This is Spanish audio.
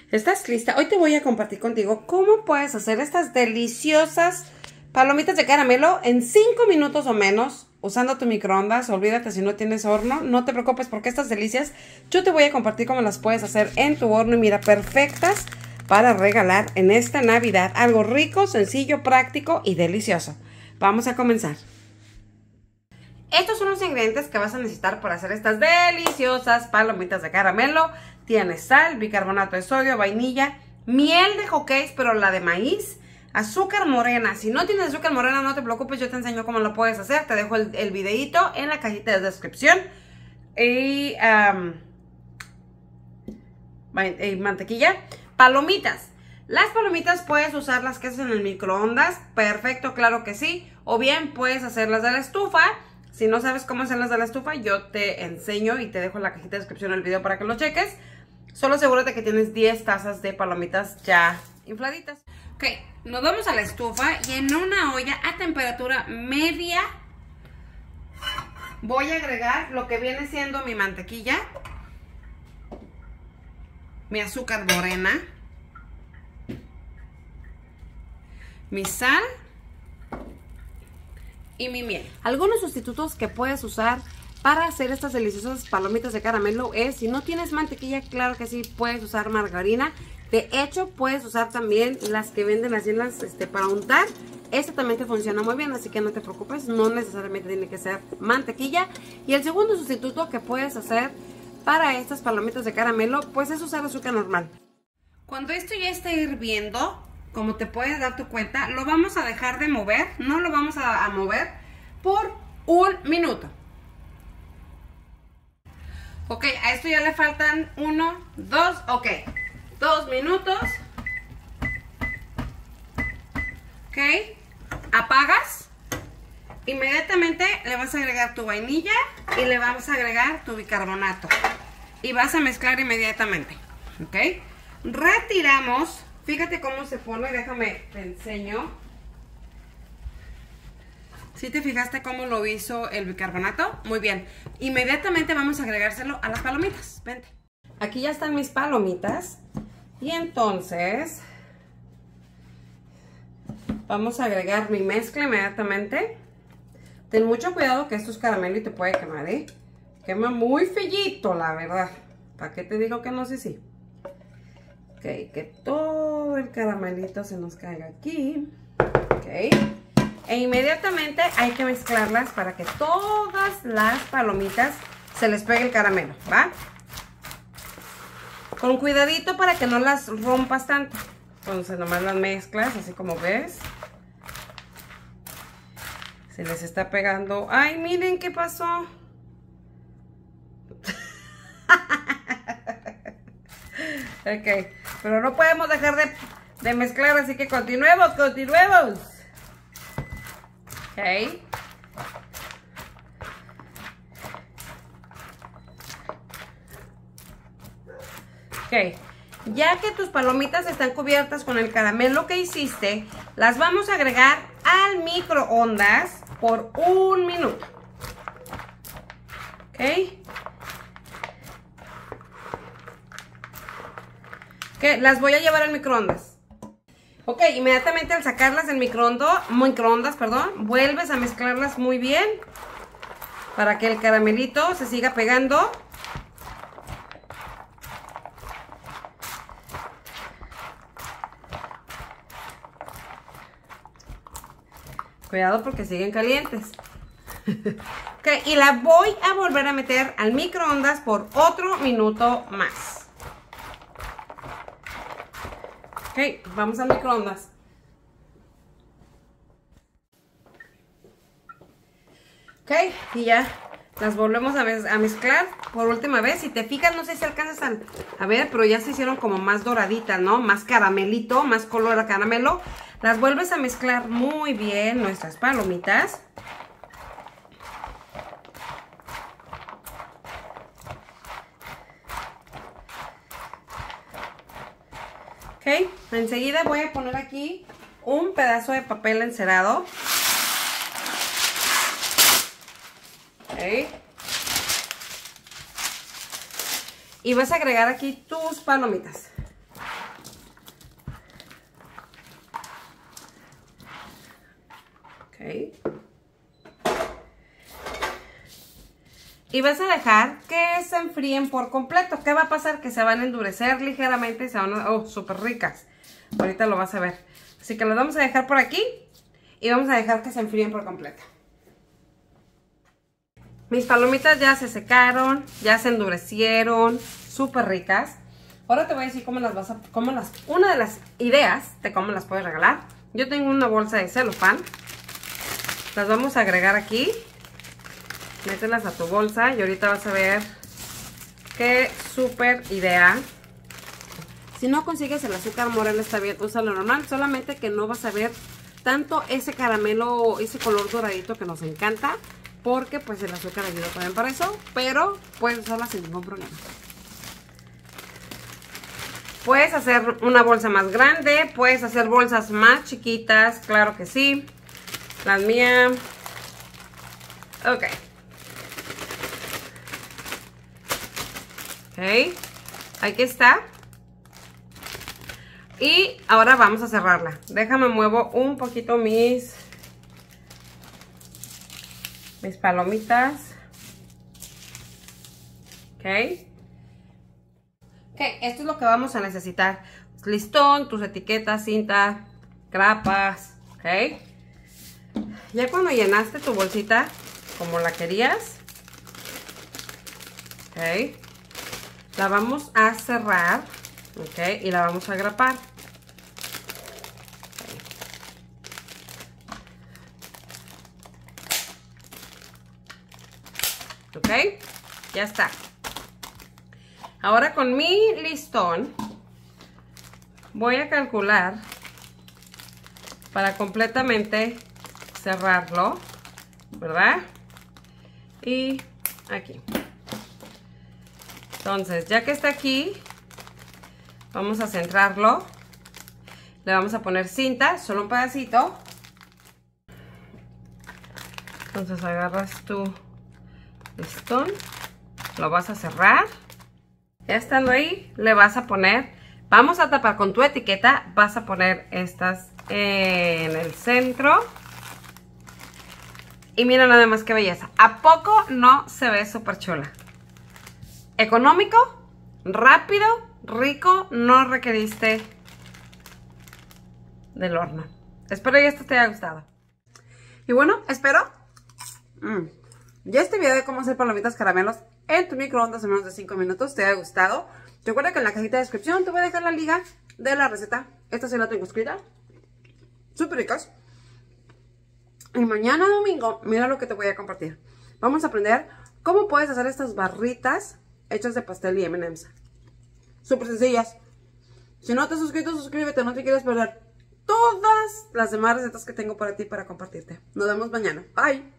¿Estás lista? Hoy te voy a compartir contigo cómo puedes hacer estas deliciosas palomitas de caramelo en 5 minutos o menos usando tu microondas. Olvídate si no tienes horno, no te preocupes porque estas delicias yo te voy a compartir cómo las puedes hacer en tu horno y mira, perfectas para regalar en esta Navidad. Algo rico, sencillo, práctico y delicioso. Vamos a comenzar. Estos son los ingredientes que vas a necesitar para hacer estas deliciosas palomitas de caramelo. Tienes sal, bicarbonato de sodio, vainilla, miel de hotcakes, pero la de maíz, azúcar morena. Si no tienes azúcar morena, no te preocupes, yo te enseño cómo lo puedes hacer. Te dejo el videito en la cajita de descripción. Y mantequilla. Palomitas. Las palomitas puedes usarlas que es en el microondas. Perfecto, claro que sí. O bien puedes hacerlas de la estufa. Si no sabes cómo hacerlas de la estufa, yo te enseño y te dejo en la cajita de descripción el video para que lo cheques. Solo asegúrate que tienes 10 tazas de palomitas ya infladitas. Ok, nos vamos a la estufa y en una olla a temperatura media voy a agregar lo que viene siendo mi mantequilla, mi azúcar morena, mi sal y mi miel. Algunos sustitutos que puedes usar para hacer estas deliciosas palomitas de caramelo es, si no tienes mantequilla, claro que sí, puedes usar margarina. De hecho, puedes usar también las que venden así para untar. Esta también te funciona muy bien, así que no te preocupes, no necesariamente tiene que ser mantequilla. Y el segundo sustituto que puedes hacer para estas palomitas de caramelo, pues es usar azúcar normal. Cuando esto ya esté hirviendo, como te puedes dar tu cuenta, lo vamos a dejar de mover, no lo vamos a mover por 1 minuto. Ok, a esto ya le faltan 1, 2, ok, 2 minutos. Ok, apagas. Inmediatamente le vas a agregar tu vainilla y le vamos a agregar tu bicarbonato. Y vas a mezclar inmediatamente. Ok, retiramos. Fíjate cómo se pone, déjame te enseño. ¿Sí te fijaste cómo lo hizo el bicarbonato? Muy bien. Inmediatamente vamos a agregárselo a las palomitas. Vente. Aquí ya están mis palomitas. Y entonces vamos a agregar mi mezcla inmediatamente. Ten mucho cuidado que esto es caramelo y te puede quemar, ¿eh? Quema muy fellito, la verdad. ¿Para qué te digo que no sé si? Ok, que todo el caramelito se nos caiga aquí. Ok. E inmediatamente hay que mezclarlas para que todas las palomitas se les pegue el caramelo, ¿va? Con cuidadito para que no las rompas tanto. Entonces nomás las mezclas, así como ves. Se les está pegando. ¡Ay, miren qué pasó! Ok, pero no podemos dejar de mezclar, así que continuemos. Ok. Ok. Ya que tus palomitas están cubiertas con el caramelo que hiciste, las vamos a agregar al microondas por 1 minuto. Ok. Ok, las voy a llevar al microondas. Ok, inmediatamente al sacarlas del microondas, perdón, vuelves a mezclarlas muy bien para que el caramelito se siga pegando. Cuidado porque siguen calientes. Ok, y la voy a volver a meter al microondas por otro minuto más. Ok, vamos al microondas. Ok, y ya las volvemos a mezclar por última vez. Si te fijas, no sé si alcanzas a ver, pero ya se hicieron como más doraditas, ¿no? Más caramelito, más color a caramelo. Las vuelves a mezclar muy bien nuestras palomitas. Ok, enseguida voy a poner aquí un pedazo de papel encerado. Ok. Y vas a agregar aquí tus palomitas. Ok. Y vas a dejar que se enfríen por completo. ¿Qué va a pasar? Que se van a endurecer ligeramente y se van a... ¡Oh, súper ricas! Ahorita lo vas a ver. Así que las vamos a dejar por aquí y vamos a dejar que se enfríen por completo. Mis palomitas ya se secaron, ya se endurecieron, súper ricas. Ahora te voy a decir cómo las vas a... una de las ideas de cómo las puedes regalar. Yo tengo una bolsa de celofán. Las vamos a agregar aquí. Mételas a tu bolsa y ahorita vas a ver qué súper idea. Si no consigues el azúcar moreno está bien, usa lo normal, solamente que no vas a ver tanto ese caramelo, ese color doradito que nos encanta, porque pues el azúcar ayuda también para eso, pero puedes usarla sin ningún problema. Puedes hacer una bolsa más grande, puedes hacer bolsas más chiquitas, claro que sí. Las mías... Ok. Ok, aquí está. Y ahora vamos a cerrarla. Déjame muevo un poquito mis palomitas. Ok. Ok, esto es lo que vamos a necesitar. Listón, tus etiquetas, cinta, grapas. Ok. Ya cuando llenaste tu bolsita como la querías. Ok. La vamos a cerrar, ok, y la vamos a agrapar. Ok, ya está. Ahora con mi listón voy a calcular para completamente cerrarlo, ¿verdad? Y aquí. Entonces, ya que está aquí, vamos a centrarlo. Le vamos a poner cinta, solo un pedacito. Entonces agarras tu listón, lo vas a cerrar. Ya estando ahí, le vas a poner, vamos a tapar con tu etiqueta, vas a poner estas en el centro. Y mira nada más qué belleza. ¿A poco no se ve súper chula? Económico, rápido, rico, no requeriste del horno. Espero que esto te haya gustado. Y bueno, espero ya este video de cómo hacer palomitas caramelos en tu microondas en menos de 5 minutos te haya gustado. Recuerda que en la cajita de descripción te voy a dejar la liga de la receta. Esta sí la tengo escrita. Súper ricas. Y mañana domingo, mira lo que te voy a compartir. Vamos a aprender cómo puedes hacer estas barritas hechas de pastel y M&M's. Súper sencillas. Si no te has suscrito, suscríbete, no te quieres perder todas las demás recetas que tengo para ti para compartirte. Nos vemos mañana. Bye.